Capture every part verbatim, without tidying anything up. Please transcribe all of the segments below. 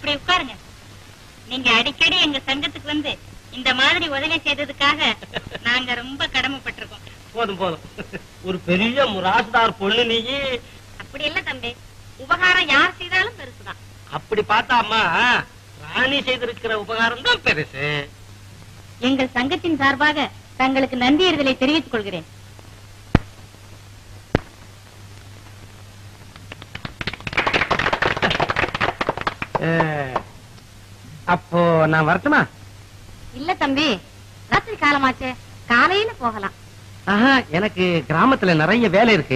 அப்படி உட்காருங்க. நீங்க அடிக்கடி எங்க சங்கத்துக்கு வந்து இந்த மாதிரி உதவி செய்ததுக்காக நாங்க ரொம்ப கடமைப்பட்டிருக்கோம். போதும் போதும். ஒரு பெரிய முராசுதார் பொண்ணு நீ. அப்படி இல்ல தம்பி, உபகாரம் யார் செய்தாலும் பெருசுதான். அப்படி பார்த்தா அம்மா, ராணி செய்திருக்கிற உபகாரம் தான் பெருசு. எங்கள் சங்கத்தின் சார்பாக தங்களுக்கு நன்றியறிதலை தெரிவித்துக் கொள்கிறேன். அப்போ நான் வரட்டுமா? இல்ல தம்பி, ராத்திரி காலமாச்சே, காலையில போகலாம். ஆஹா, எனக்கு கிராமத்துல நிறைய வேலை இருக்கு.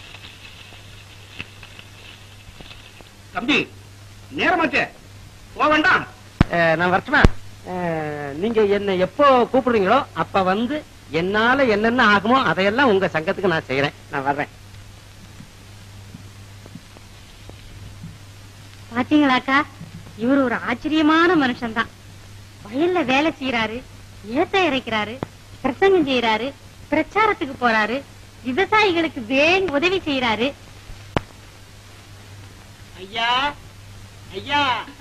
தம்பி, நேரமாச்சே, போக வேண்டாம். நான் வரட்டுமா? நீங்க என்ன எப்போ கூப்பிடுறீங்களோ அப்ப வந்து என்னால என்னென்ன ஆகுமோ அதையெல்லாம் உங்க சங்கத்துக்கு நான் செய்யறேன். நான் வர்றேன். பாத்தீங்களாக்கா, இவர் ஒரு ஆச்சரியமான மனுஷன் தான். வயல்ல வேலை செய்யறாரு, ஏத்த இறைக்கிறாரு, பிரசங்கம் செய்யறாரு, பிரச்சாரத்துக்கு போறாரு, விவசாயிகளுக்கு வேங் உதவி செய்யறாரு. ஐயா ஐயா,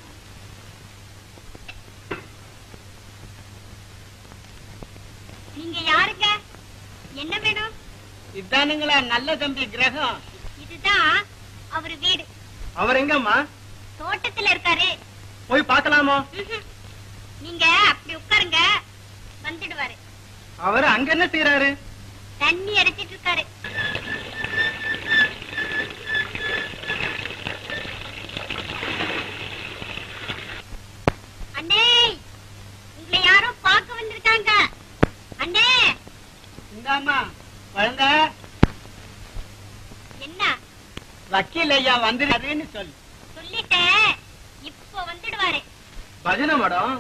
நீங்க யாருங்க? என்ன வேணும்? இதானுங்களா நல்ல தம்பி கிரகம்? இதுதான் அவரு வீடு. அவர் எங்கம்மா? தோட்டத்துல இருக்காரு. போய் பார்க்கலாமோ? நீங்க அப்படி உட்காருங்க, வந்துடுவாரு. அவர் அங்க என்ன செய்யறாரு? தண்ணி அரைச்சிட்டு இருக்காரு. அண்ணே, உங்களை யாரோ பார்க்க வந்திருக்காங்க. அண்ணே. இந்தாமா வழங்க. என்ன? வக்கீல் ஐயா வந்துருன்னு சொல்லு. சொல்லிட்டேன், இப்போ வந்துடுவாரு. பஜனை மேடம்.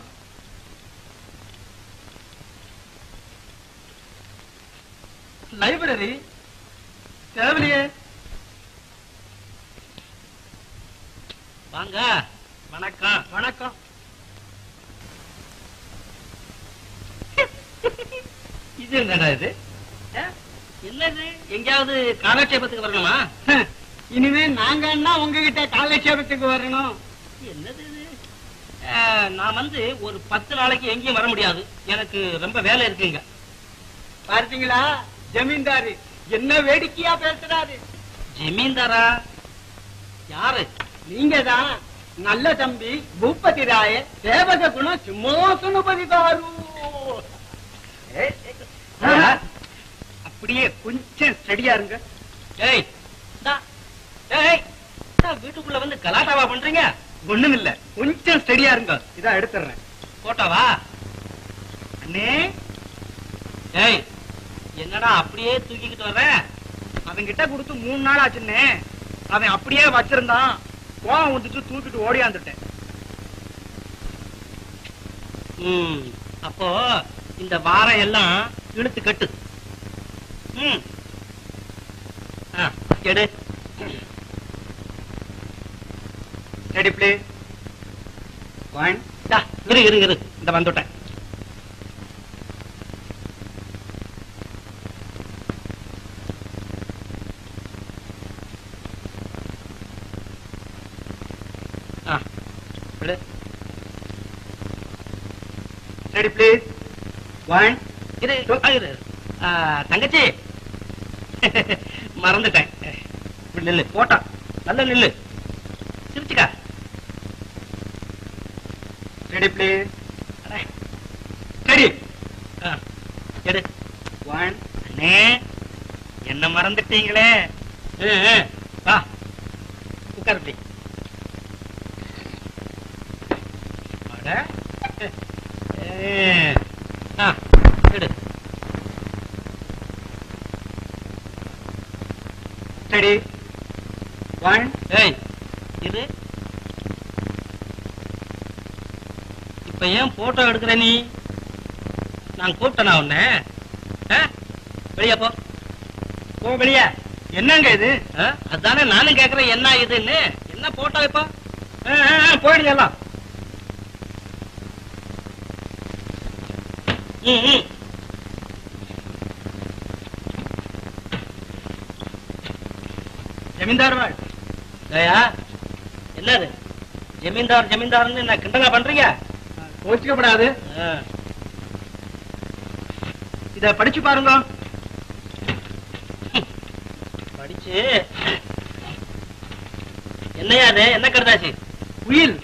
லைப்ரரி தேவையில்லையே. வாங்க. வணக்கம். வணக்கம். இது என்னடா இது? என்னது? எங்கேயாவது காலட்சேபத்துக்கு வரணுமா? இனிமே நாங்க என்ன உங்ககிட்ட காலட்சேபத்துக்கு வரணும்? என்னது இது? நான் வந்து ஒரு பத்து நாளைக்கு எங்கேயும் வர முடியாது, எனக்கு ரொம்ப வேலை இருக்குங்க. பார்த்தீங்களா, ஜமீன்தாரு என்ன வேடிக்கையா பேசுறாரு. ஜமீன்தாரா? யாரு? நீங்க தான். நல்ல தம்பி பூபதி ராய தேவத குண சிம்மாசனபதி காரு. அப்படியே கொஞ்சம் ஸ்டடியா இருங்க. ஏய், வீட்டுக்குள்ள வந்து கலாட்டாவா பண்றீங்க? ஒண்ணும் இல்ல, கொஞ்சம் ஸ்டடியா இருங்க. இதான் எடுத்துறேன். போட்டாவா அண்ணே? ஏய், என்னடா அப்படியே தூக்கிக்கிட்டு வர்ற? அவன் கிட்ட கொடுத்து மூணு நாள் ஆச்சுன்னே. அவன் அப்படியே வச்சிருந்தான், கோவம் வந்துட்டு தூக்கிட்டு ஓடியாந்துட்டேன். ம், அப்போ இந்த வாரம் எல்லாம் இழுத்து கட்டு. ம், எடு. Ready please. ஒன். இரு இரு இரு இந்த வந்துட்டேன். Ready please. ஒன். இரு இரு. தங்கச்சி, மறந்துட்டேன். நில்லு. போட்டா நல்ல நில்லு. சிரிச்சுக்கா. Ready please. ரெடி. எடு. ஒன். அண்ணே, என்ன மறந்துட்டீங்களே? வா உட்கார். இப்படி எடு. ரெடி. ஒன். ஏய், இது இப்ப ஏன் போட்டோ எடுக்கிற நீ? நான் கூப்பிட்டனா உன்ன? வெளியே போ. போ வெளியே. என்னங்க இது? அதானே நானும் கேக்குறேன், என்ன இதுன்னு. என்ன போட்டோ இப்போ? போயிடுங்க எல்லாம். ஜமீன்தார் வாழ். என்னது? ஜமீன்தார் ஜமீன்தார்னு என்ன கிண்டலா பண்றீங்க? கோச்சிக்கப்படாது. இத படிச்சு பாருங்க. படிச்சு என்னையா அது? என்ன கருதாச்சு? உயில்.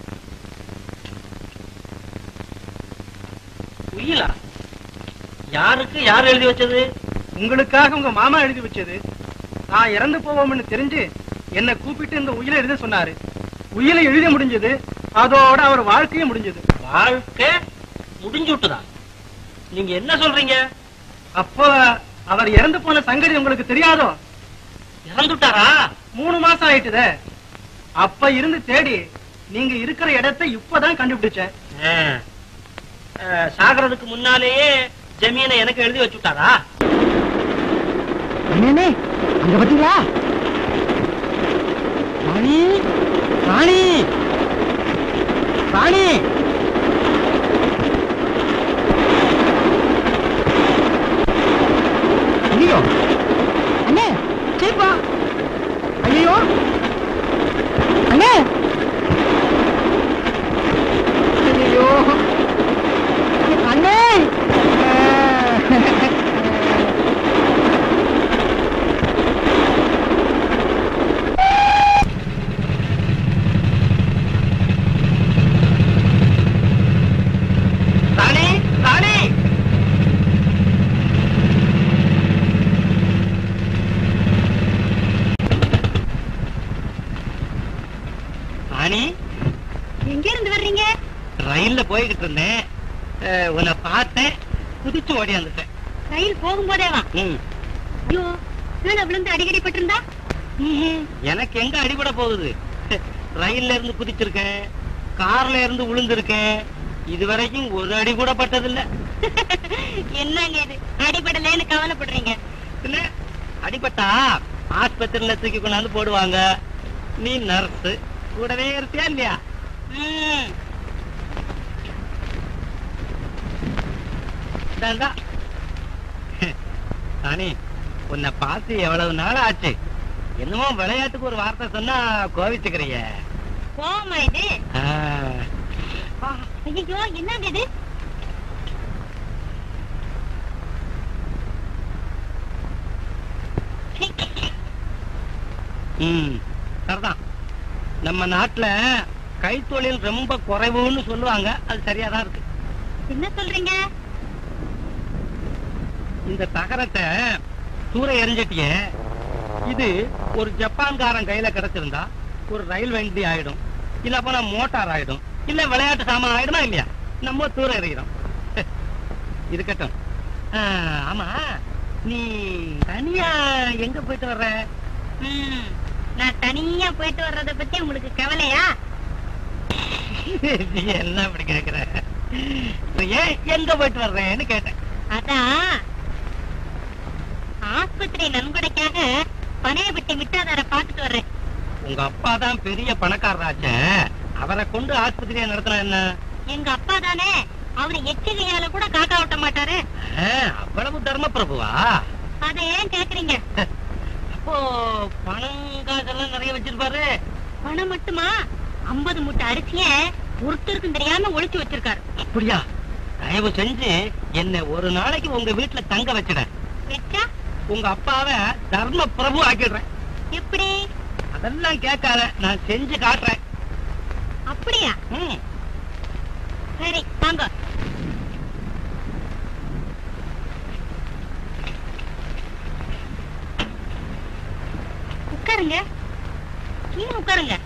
உயிலா? யாருக்கு யார் எழுதி வச்சது? உங்களுக்காக உங்க மாமா எழுதி வச்சது. நான் இறந்து போவோம்னு தெரிஞ்சு என்ன கூப்பிட்டு இந்த உயிரை எழுத சொன்னாரு. உயிரை எழுத முடிஞ்சது. அதோட அவர் வாழ்க்கையும் முடிஞ்சது. வாழ்க்கை முடிஞ்சு விட்டுதா? நீங்க என்ன சொல்றீங்க? அப்போ அவர் இறந்து போன சங்கதி உங்களுக்கு தெரியாதோ? இறந்துட்டாரா? மூணு மாசம் ஆயிட்டுதே. அப்ப இருந்து தேடி நீங்க இருக்கிற இடத்தை இப்பதான் கண்டுபிடிச்சேன். சாகறதுக்கு முன்னாலேயே ஜமீனை எனக்கு எழுதி வச்சுட்டாரா? அண்ணே அங்க பாத்தீங்களா? ராணி ராணி ராணி ஐயோ அண்ணே சரிப்பா. ஐயோ அண்ணே ஐயோ அண்ணே ராணி ராணி ராணி எங்க இருந்து வர்றீங்க? ரயில்ல போய்கிட்டு இருந்தேன். உன்னை பார்த்தேன், குதிச்சு ஓடியாந்துட்டேன். ரயில் போகும்போதேவா? ஐயோ கீழே விழுந்து அடிக்கடி பட்டிருந்தா? எனக்கு எங்க அடிபட போகுது? ரயில்ல இருந்து குதிச்சிருக்கேன், கார்ல இருந்து விழுந்திருக்கேன். இதுவரைக்கும் ஒரு அடி கூட பட்டதில்ல. என்னங்க இது அடிபடலன்னு கவலைப்படுறீங்க? இல்ல, அடிபட்டா ஆஸ்பத்திரியில தூக்கி கொண்டாந்து போடுவாங்க. நீ நர்ஸ், கூடவே இருப்பியா இல்லையா? ராணி, உன்னை பார்த்து எவ்வளவு நாள் ஆச்சு. என்னமோ விளையாட்டுக்கு ஒரு வார்த்தை சொன்னா கோவிச்சுக்கிறிய. போமா இது. ஐயோ என்னங்க இது? ம், சரிதான். நம்ம நாட்டுல கைத்தொழில் ரொம்ப குறைவுன்னு சொல்லுவாங்க. அது சரியாதான் இருக்கு. என்ன சொல்றீங்க? இந்த தகரத்தை தூர எரிஞ்சிட்டிய, இது ஒரு ஜப்பான்காரன் கையில கிடைச்சிருந்தா ஒரு ரயில் வண்டி ஆயிடும், இல்ல போனா மோட்டார் ஆயிடும், இல்ல விளையாட்டு சாமான் ஆயிடுமா இல்லையா? நம்ம தூர எறிகிறோம். இருக்கட்டும். ஆமா, நீ தனியா எங்க போயிட்டு வர்ற? நான் தனியா போயிட்டு வர்றத பத்தி உங்களுக்கு கவலையா? நீ என்ன அப்படி கேக்குற? ஏன் எங்க போயிட்டு வர்றேன்னு கேட்டேன். அதான் ஆஸ்பத்திரி நன்கொடைக்காக பனையப்பட்டி மிட்டாதார பாத்துட்டு வர்றேன். உங்க அப்பா தான் பெரிய பணக்காரராச்ச, அவரை கொண்டு ஆஸ்பத்திரியை நடத்தினா என்ன? எங்க அப்பா தானே, அவரு எச்சிகையால கூட காக்கா விட்ட மாட்டாரு. அவ்வளவு தர்ம பிரபுவா? அதை ஏன் கேக்குறீங்க? அப்போ பணம் காசெல்லாம் நிறைய வச்சிருப்பாரு. பணம் மட்டுமா? ஐம்பது மூட்டை அரிசிய ஒருத்தருக்கும் தெரியாம ஒளிச்சு வச்சிருக்காரு. அப்படியா? தயவு செஞ்சு என்ன ஒரு நாளைக்கு உங்க வீட்டுல தங்க வச்சிட. வச்சா உங்க அப்பாவை தர்ம பிரபு ஆக்கிடுறேன். எப்படி? அதெல்லாம் கேட்காத, நான் செஞ்சு காட்டுறேன். அப்படியா? ம், சரி வாங்க. உட்காருங்க, கீழே உட்காருங்க.